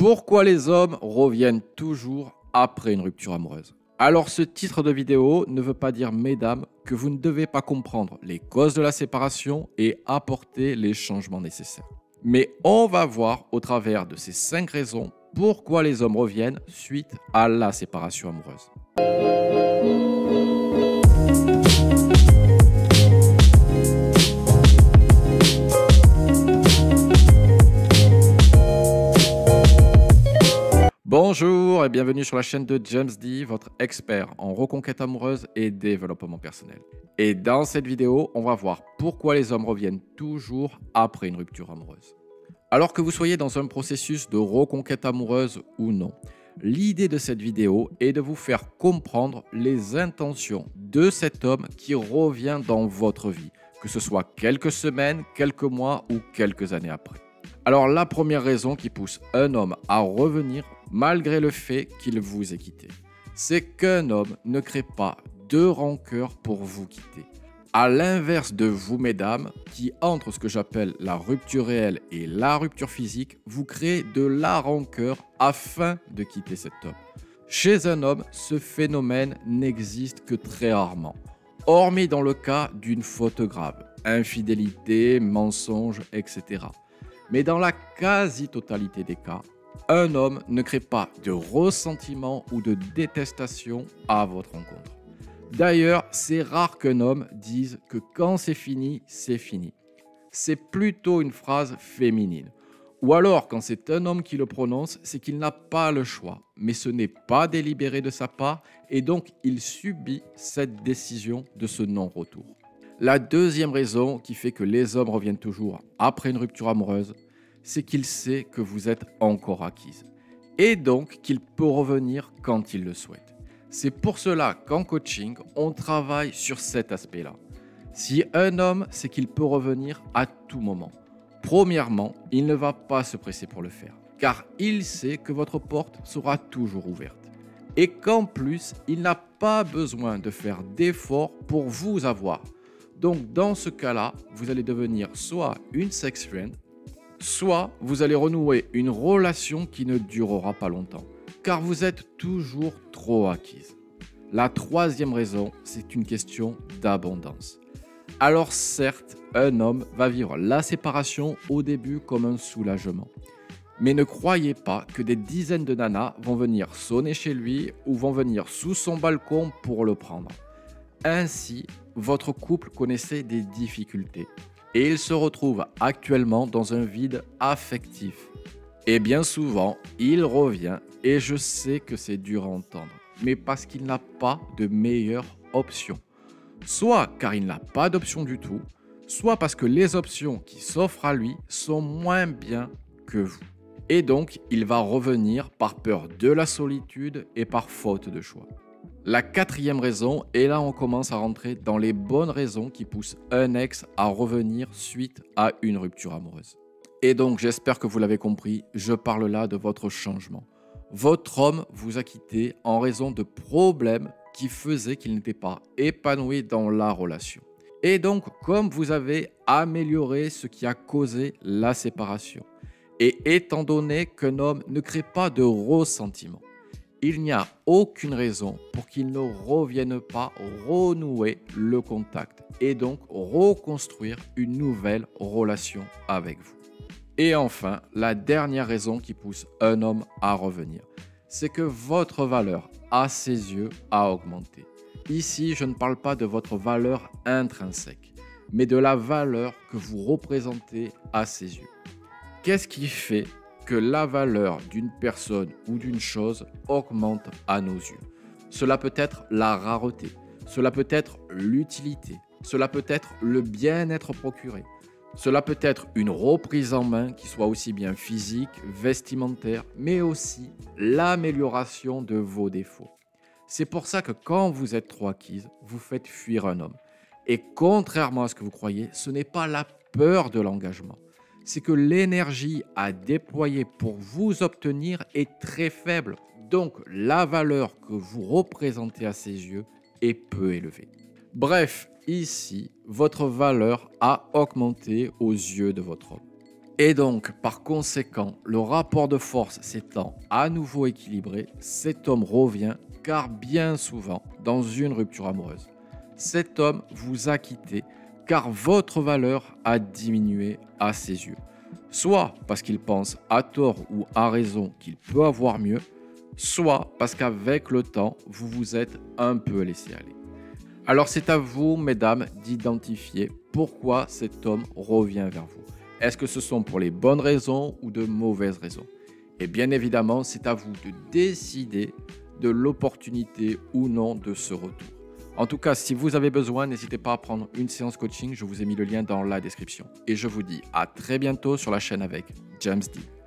Pourquoi les hommes reviennent toujours après une rupture amoureuse? Alors ce titre de vidéo ne veut pas dire, mesdames, que vous ne devez pas comprendre les causes de la séparation et apporter les changements nécessaires. Mais on va voir au travers de ces 5 raisons pourquoi les hommes reviennent suite à la séparation amoureuse. Bonjour et bienvenue sur la chaîne de James D, votre expert en reconquête amoureuse et développement personnel. Et dans cette vidéo, on va voir pourquoi les hommes reviennent toujours après une rupture amoureuse. Alors que vous soyez dans un processus de reconquête amoureuse ou non, l'idée de cette vidéo est de vous faire comprendre les intentions de cet homme qui revient dans votre vie, que ce soit quelques semaines, quelques mois ou quelques années après. Alors la première raison qui pousse un homme à revenir malgré le fait qu'il vous ait quitté, c'est qu'un homme ne crée pas de rancœur pour vous quitter. À l'inverse de vous, mesdames, qui entre ce que j'appelle la rupture réelle et la rupture physique, vous créez de la rancœur afin de quitter cet homme. Chez un homme, ce phénomène n'existe que très rarement, hormis dans le cas d'une faute grave, infidélité, mensonge, etc. Mais dans la quasi-totalité des cas, un homme ne crée pas de ressentiment ou de détestation à votre rencontre. D'ailleurs, c'est rare qu'un homme dise que quand c'est fini, c'est fini. C'est plutôt une phrase féminine. Ou alors, quand c'est un homme qui le prononce, c'est qu'il n'a pas le choix, mais ce n'est pas délibéré de sa part et donc il subit cette décision de ce non-retour. La deuxième raison qui fait que les hommes reviennent toujours après une rupture amoureuse, c'est qu'il sait que vous êtes encore acquise et donc qu'il peut revenir quand il le souhaite. C'est pour cela qu'en coaching, on travaille sur cet aspect-là. Si un homme sait qu'il peut revenir à tout moment, premièrement, il ne va pas se presser pour le faire, car il sait que votre porte sera toujours ouverte et qu'en plus, il n'a pas besoin de faire d'efforts pour vous avoir. Donc dans ce cas-là, vous allez devenir soit une sex friend, soit vous allez renouer une relation qui ne durera pas longtemps, car vous êtes toujours trop acquise. La troisième raison, c'est une question d'abondance. Alors certes, un homme va vivre la séparation au début comme un soulagement. Mais ne croyez pas que des dizaines de nanas vont venir sonner chez lui ou vont venir sous son balcon pour le prendre. Ainsi, votre couple connaissait des difficultés et il se retrouve actuellement dans un vide affectif. Et bien souvent, il revient et je sais que c'est dur à entendre, mais parce qu'il n'a pas de meilleure option. Soit car il n'a pas d'option du tout, soit parce que les options qui s'offrent à lui sont moins bien que vous. Et donc, il va revenir par peur de la solitude et par faute de choix. La quatrième raison, et là on commence à rentrer dans les bonnes raisons qui poussent un ex à revenir suite à une rupture amoureuse. Et donc j'espère que vous l'avez compris, je parle là de votre changement. Votre homme vous a quitté en raison de problèmes qui faisaient qu'il n'était pas épanoui dans la relation. Et donc comme vous avez amélioré ce qui a causé la séparation, et étant donné qu'un homme ne crée pas de ressentiment, il n'y a aucune raison pour qu'il ne revienne pas renouer le contact et donc reconstruire une nouvelle relation avec vous. Et enfin, la dernière raison qui pousse un homme à revenir, c'est que votre valeur à ses yeux a augmenté. Ici, je ne parle pas de votre valeur intrinsèque, mais de la valeur que vous représentez à ses yeux. Qu'est-ce qui fait que la valeur d'une personne ou d'une chose augmente à nos yeux? Cela peut être la rareté, cela peut être l'utilité, cela peut être le bien-être procuré, cela peut être une reprise en main qui soit aussi bien physique, vestimentaire, mais aussi l'amélioration de vos défauts. C'est pour ça que quand vous êtes trop acquise, vous faites fuir un homme. Et contrairement à ce que vous croyez, ce n'est pas la peur de l'engagement. C'est que l'énergie à déployer pour vous obtenir est très faible. Donc, la valeur que vous représentez à ses yeux est peu élevée. Bref, ici, votre valeur a augmenté aux yeux de votre homme. Et donc, par conséquent, le rapport de force s'étant à nouveau équilibré, cet homme revient car bien souvent, dans une rupture amoureuse, cet homme vous a quitté car votre valeur a diminué à ses yeux. Soit parce qu'il pense à tort ou à raison qu'il peut avoir mieux, soit parce qu'avec le temps, vous vous êtes un peu laissé aller. Alors c'est à vous, mesdames, d'identifier pourquoi cet homme revient vers vous. Est-ce que ce sont pour les bonnes raisons ou de mauvaises raisons? Et bien évidemment, c'est à vous de décider de l'opportunité ou non de ce retour. En tout cas, si vous avez besoin, n'hésitez pas à prendre une séance coaching. Je vous ai mis le lien dans la description. Et je vous dis à très bientôt sur la chaîne avec James D.